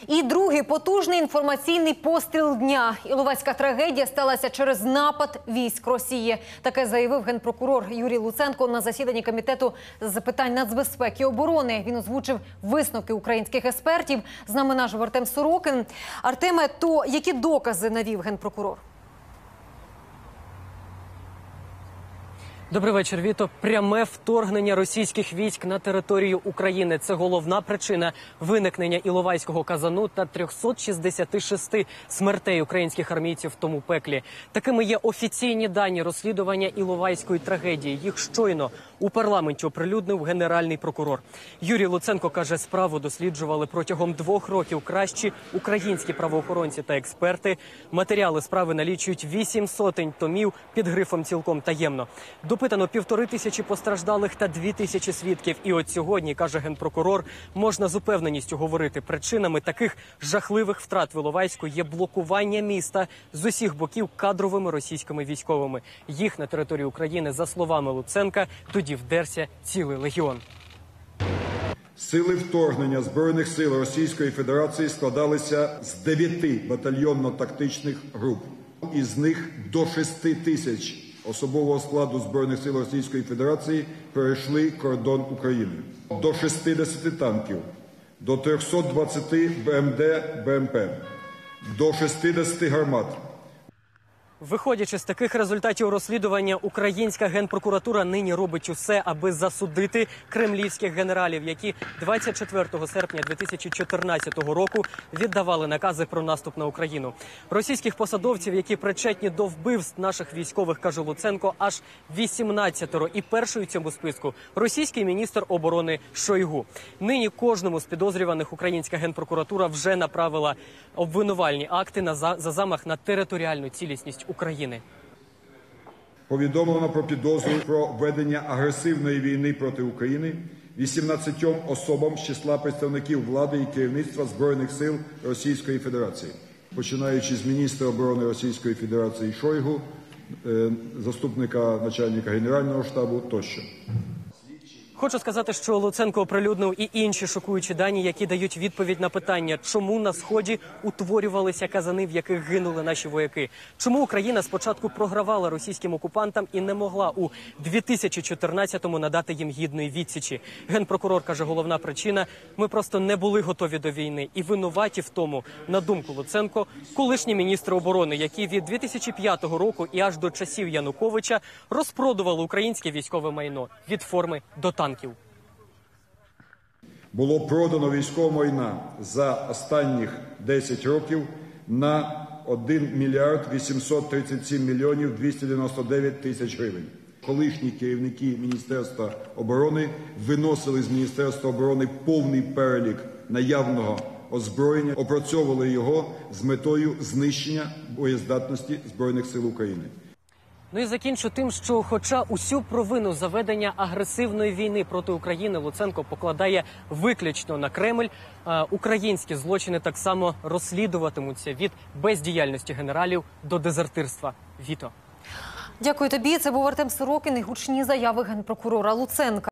І другий потужний інформаційний постріл дня. Іловайська трагедія сталася через напад військ Росії. Таке заявив генпрокурор Юрій Луценко на засіданні Комітету з питань нацбезпеки і оборони. Він озвучив висновки українських експертів. З нами наш Артем Сорокин. Артеме, то які докази навів генпрокурор? Добрий вечір, Віто. Пряме вторгнення російських військ на територію України – це головна причина виникнення Іловайського казану та 366 смертей українських армійців в тому пеклі. Такими є офіційні дані розслідування Іловайської трагедії. Їх щойно у парламенті оприлюднив генеральний прокурор. Юрій Луценко каже, справу досліджували протягом 2 років кращі українські правоохоронці та експерти. Матеріали справи налічують 800 томів під грифом «Цілком таємно». Допитано 1500 постраждалих та 2000 свідків. І от сьогодні, каже генпрокурор, можна з упевненістю говорити, причинами таких жахливих втрат в Іловайську є блокування міста з усіх боків кадровими російськими військовими. Їх на території України, за словами Луценка, тоді вдерся цілий легіон. Сили вторгнення Збройних сил Російської Федерації складалися з 9 батальйонно-тактичних груп. Із них до 6 тисяч особового складу Збройних сил Російської Федерації перейшли кордон України. До 60 танків, до 320 БМД, БМП, до 60 гармат. Виходячи з таких результатів розслідування, українська генпрокуратура нині робить усе, аби засудити кремлівських генералів, які 24 серпня 2014 року віддавали накази про наступ на Україну. Російських посадовців, які причетні до вбивств наших військових, каже Луценко, аж 18. І перший у цьому списку – російський міністр оборони Шойгу. Нині кожному з підозрюваних українська генпрокуратура вже направила обвинувальні акти за замах на територіальну цілісність України. Повідомлено про підозру про ведення агресивної війни проти України 18 особам з числа представників влади і керівництва Збройних сил Російської Федерації, починаючи з міністра оборони Російської Федерації Шойгу, заступника начальника Генерального штабу тощо. Хочу сказати, що Луценко оприлюднив і інші шокуючі дані, які дають відповідь на питання, чому на Сході утворювалися казани, в яких гинули наші вояки. Чому Україна спочатку програвала російським окупантам і не могла у 2014-му надати їм гідної відсічі. Генпрокурор каже, головна причина – ми просто не були готові до війни. І винуваті в тому, на думку Луценко, колишні міністри оборони, які від 2005 року і аж до часів Януковича розпродували українське військове майно від форми до танків. Було продано військового майна за останніх 10 років на 1 мільярд 837 мільйонів 299 тисяч гривень. Колишні керівники Міністерства оборони виносили з Міністерства оборони повний перелік наявного озброєння, опрацьовували його з метою знищення боєздатності Збройних сил України. Ну і закінчу тим, що хоча усю провину за ведення агресивної війни проти України Луценко покладає виключно на Кремль, українські злочини так само розслідуватимуться від бездіяльності генералів до дезертирства. Віто. Дякую тобі. Це був Артем Сорокин і гучні заяви генпрокурора Луценка.